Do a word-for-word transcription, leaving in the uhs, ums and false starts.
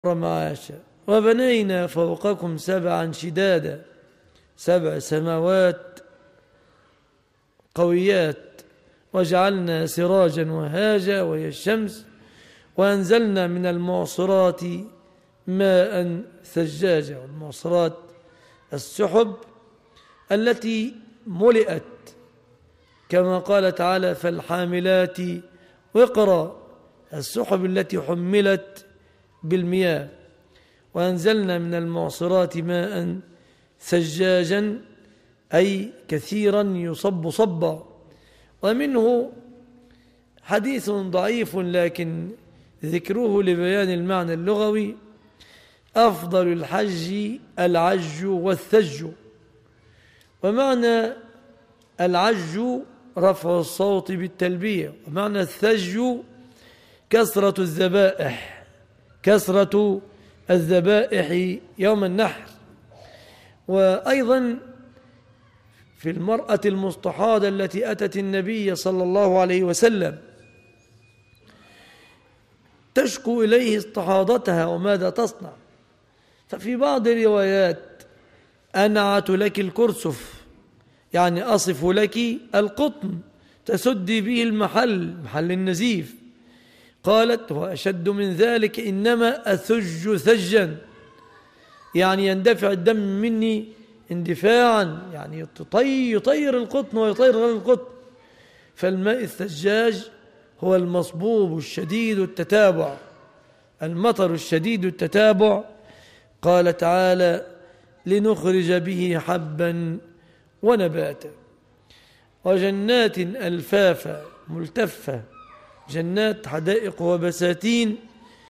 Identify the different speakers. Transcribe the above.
Speaker 1: معاشا وبنينا فوقكم سبعا شدادا سبع سماوات قويات وجعلنا سراجا وهاجا وهي الشمس وأنزلنا من المعصرات ماء ثجاجا. والمعصرات السحب التي ملئت كما قال تعالى فالحاملات وقرا، السحب التي حملت بالمياه. وأنزلنا من المعصرات ماء ثجاجا أي كثيرا يصب صبا. ومنه حديث ضعيف لكن ذكره لبيان المعنى اللغوي: أفضل الحج العج والثج. ومعنى العج رفع الصوت بالتلبية، ومعنى الثج كثرة الذبائح كثرة الذبائح يوم النحر. وأيضا في المرأة المستحاضة التي أتت النبي صلى الله عليه وسلم تشكو إليه استحاضتها وماذا تصنع، ففي بعض الروايات أنعت لك الكرسف، يعني أصف لك القطن تسدي به المحل محل النزيف. قالت وأشد من ذلك إنما أثج ثجا، يعني يندفع الدم مني اندفاعا، يعني يطير القطن ويطير غير القطن. فالماء الثجاج هو المصبوب الشديد التتابع، المطر الشديد التتابع. قال تعالى لنخرج به حبا ونباتا وجنات ألفافا ملتفة، جنات حدائق وبساتين